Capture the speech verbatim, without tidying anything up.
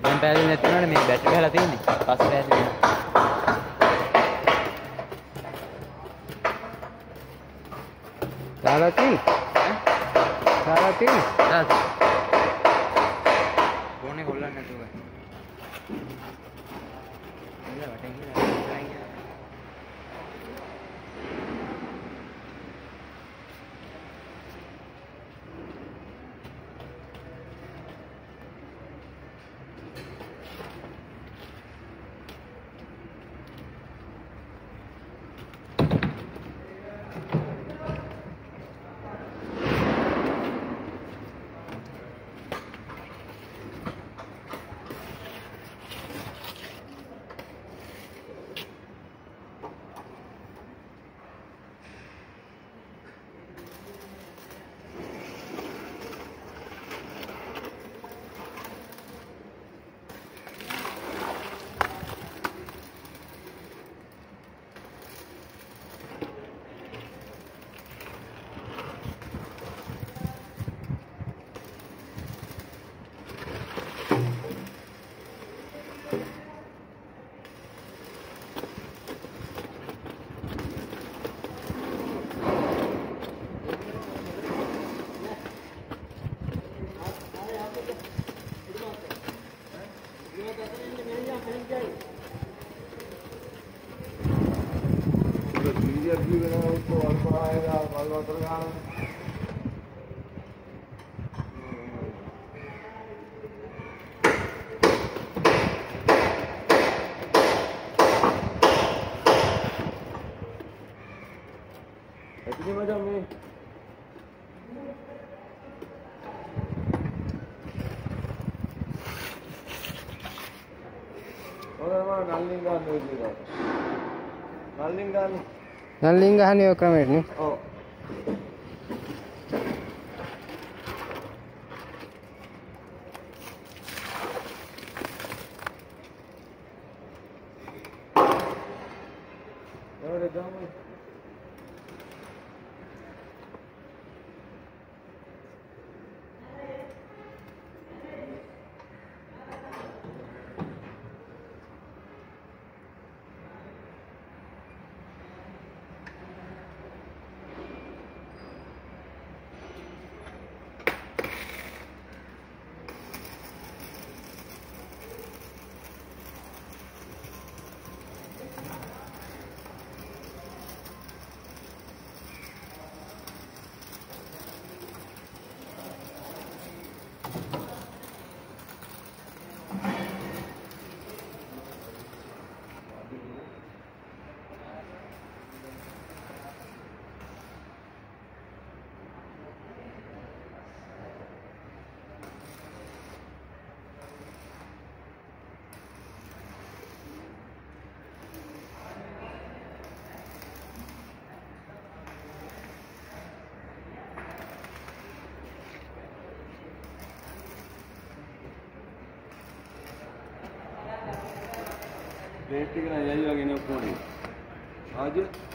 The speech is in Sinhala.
දැන් පැහැදිලි නැතුණානේ මේ බැටරි ගහලා තියෙන්නේ. පස්සේ පැහැදිලි. දාලා තියෙන්නේ. දාලා තියෙන්නේ. දාලා. ෆෝන් එක හොල්ලන්නේ නැතුව. එන්න වටෙන් ගිහලා ඉස්සරහින් ගියා. Ini macam ni. Orang mana nalinggan tu juga. Nalinggan. Nalinggan ni okey ni. Oh. Ada jamu. Plate එක නෑ යයි වගේ නේ ඔක්කොම. ආජ